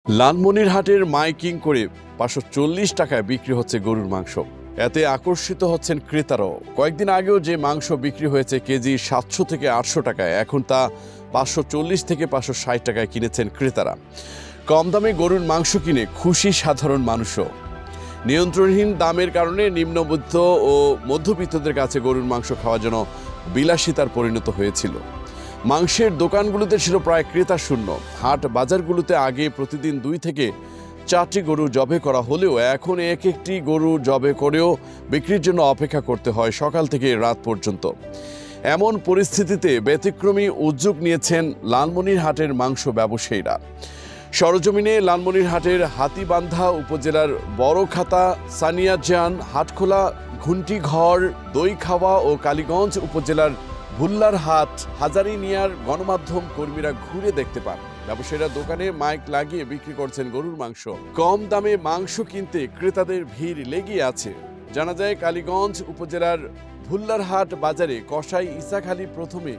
লালমনিরহাটের মাইকিং করে 540 টাকায় বিক্রি হচ্ছে গরুর মাংস। এতে আকর্ষিত হচ্ছেন ক্রেতারাও। কয়েকদিন আগেও যে মাংস বিক্রি হয়েছে কেজি 700 থেকে 800 টাকায়, এখন তা 540 থেকে 560 টাকায় কিনেছেন ক্রেতারা। কম দামে গরুর মাংস কিনে খুশি সাধারণ মানুষও। নিয়ন্ত্রণহীন দামের কারণে নিম্নবিত্ত ও মধ্যবিত্তদের কাছে গরুর মাংস খাওয়া যেন বিলাসিতার পরিণত হয়েছিল। মাংসের দোকানগুলোতে ছিল প্রায় ক্রেতা শূন্য। হাট বাজারগুলোতে আগে প্রতিদিন 2 থেকে 4টি গরু জবে করা হলেও এখন এক একটি গরু জবে করেও বিক্রির জন্য অপেক্ষা করতে হয় সকাল থেকে রাত পর্যন্ত। এমন পরিস্থিতিতে ব্যতিক্রমী উদ্যোগ নিয়েছেন লালমনিরহাটের মাংস ব্যবসায়ীরা। সরজমিনে লালমনিরহাটের হাতীবান্ধা উপজেলার বড়খাতা, সানিয়াজান, হাটখোলা, ঘুন্টিঘর, দইখাওয়া ও কালীগঞ্জ উপজেলার ভুল্লার হাট, হাজারিনিয়ার গণমাধ্যম কর্মীরা ঘুরে দেখতে পান। ব্যবসায়ীরা দোকানে মাইক লাগিয়ে বিক্রি করছেন গরুর মাংস। কম দামে মাংস কিনতে ক্রেতাদের ভিড় লেগে আছে। জানা যায়, কালীগঞ্জ উপজেলার ভুল্লার হাট বাজারে কসাই ইসাক আলী প্রথমে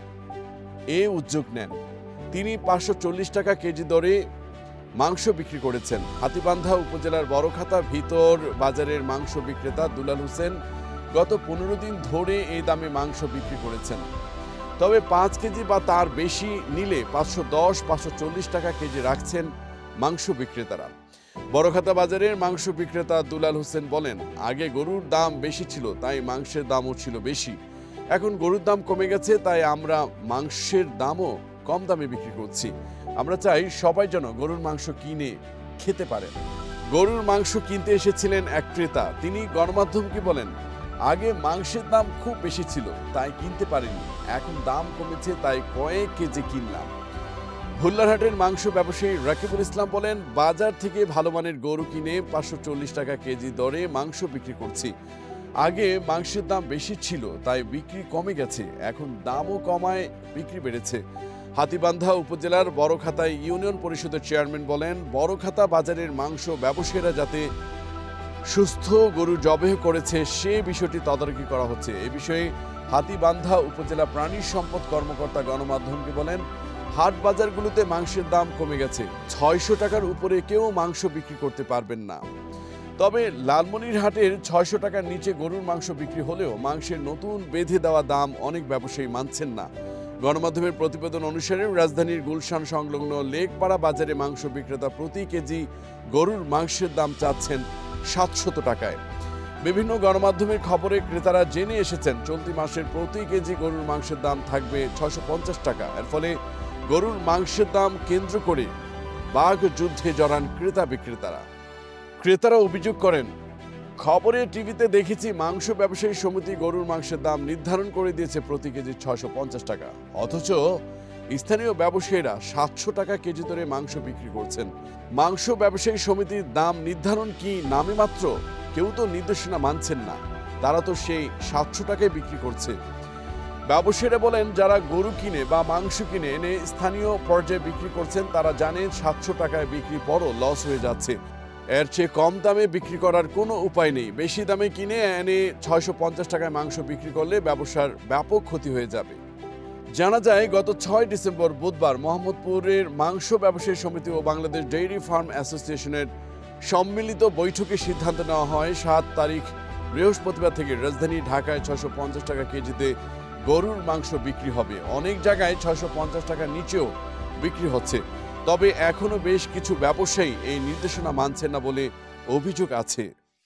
এ উদ্যোগ নেন। তিনি 540 টাকা কেজি দরে মাংস বিক্রি করেছেন। হাতীবান্ধা উপজেলার বড়খাতা ভিতর বাজারের মাংস বিক্রেতা দুলাল হোসেন গত 15 দিন ধরে এই দামে মাংস বিক্রি করেছেন। তবে 5 কেজি বা তার বেশি নিলে 510-540 টাকা কেজি রাখছেন মাংস বিক্রেতারা। বড়খাতা বাজারের মাংস বিক্রেতা দুলাল হোসেন বলেন, আগে গরুর দাম বেশি ছিল, তাই মাংসের দামও ছিল বেশি। এখন গরুর দাম কমে গেছে, তাই আমরা মাংসের দামও কম দামে বিক্রি করছি। আমরা চাই সবাই যেন গরুর মাংস কিনে খেতে পারেন। গরুর মাংস কিনতে এসেছিলেন এক ক্রেতা। তিনি গণমাধ্যমকে বলেন, আগে মাংসের দাম খুব বেশি ছিল, তাই কিনতে পারিনি। এখন দাম কমেছে, তাই কয়েক কেজি কিনলাম। ভুল্লারহাটের মাংস ব্যবসায়ী রাকিবুল ইসলাম বলেন, বাজার থেকে ভালো মানের গরু কিনে 540 টাকা কেজি দরে মাংস বিক্রি করছি। আগে মাংসের দাম বেশি ছিল, তাই বিক্রি কমে গেছে। এখন দামও কমায় বিক্রি বেড়েছে। হাতীবান্ধা উপজেলার বড়খাতা ইউনিয়ন পরিষদের চেয়ারম্যান বলেন, বড়খাতা বাজারের মাংস ব্যবসায়ীরা যাতে সুস্থ গরু জবেহ করেছে সে বিষয়টি তদারকি করা হচ্ছে। এ বিষয়ে হাতীবান্ধা উপজেলা প্রাণী সম্পদ কর্মকর্তা গণমাধ্যমকে বলেন, হাট বাজারগুলোতে মাংসের দাম কমে গেছে। 600 টাকার উপরে কেউ মাংস বিক্রি করতে পারবেন না। তবে লালমনিরহাটের 600 টাকার নিচে গরুর মাংস বিক্রি হলেও মাংসের নতুন বেঁধে দেওয়া দাম অনেক ব্যবসায়ী মানছেন না। গণমাধ্যমের প্রতিবেদন অনুসারে রাজধানীর গুলশান সংলগ্ন লেকপাড়া বাজারে মাংস বিক্রেতা প্রতি কেজি গরুর মাংসের দাম চাচ্ছেন 700 টাকায়। বিভিন্ন গণমাধ্যমের খবরে ক্রেতারা জেনে এসেছেন চলতি মাসের প্রতি কেজি গরুর মাংসের দাম থাকবে 650 টাকা। এর ফলে গরুর মাংসের দাম কেন্দ্র করে বাঘ যুদ্ধে জড়ান ক্রেতা বিক্রেতারা। ক্রেতারা অভিযোগ করেন, খবরে টিভিতে দেখেছি মাংস ব্যবসায়ী সমিতি গরুর মাংসের দাম নির্ধারণ করে দিয়েছে প্রতি কেজি 650 টাকা, অথচ স্থানীয় ব্যবসায়ীরা 700 টাকা কেজি দরে মাংস বিক্রি করছেন। মাংস ব্যবসায়ী সমিতির দাম নির্ধারণ কি নামে মাত্র? কেউ তো নির্দেশনা মানছেন না, তারা তো সেই 700 টাকায় বিক্রি করছে। ব্যবসায়ীরা বলেন, যারা গরু কিনে বা মাংস কিনে এনে স্থানীয় পর্যায়ে বিক্রি করছেন তারা জানেন 700 টাকায় বিক্রি পরও লস হয়ে যাচ্ছে। এর চেয়ে কম দামে বিক্রি করার কোনো উপায় নেই। বেশি দামে কিনে এনে 650 টাকায় মাংস বিক্রি করলে ব্যবসার ব্যাপক ক্ষতি হয়ে যাবে। জানা যায়, গত 6 ডিসেম্বর বুধবার মোহাম্মদপুরের মাংস ব্যবসায়ী সমিতি ও বাংলাদেশ ডেইরি ফার্ম অ্যাসোসিয়েশনের সম্মিলিত বৈঠকে সিদ্ধান্ত নেওয়া হয় 7 তারিখ বৃহস্পতিবার থেকে রাজধানী ঢাকায় 650 টাকা কেজিতে গরুর মাংস বিক্রি হবে। অনেক জায়গায় 650 টাকার নিচেও বিক্রি হচ্ছে। তবে এখনো বেশ কিছু ব্যবসায়ী এই নির্দেশনা মানছেন না বলে অভিযোগ আছে।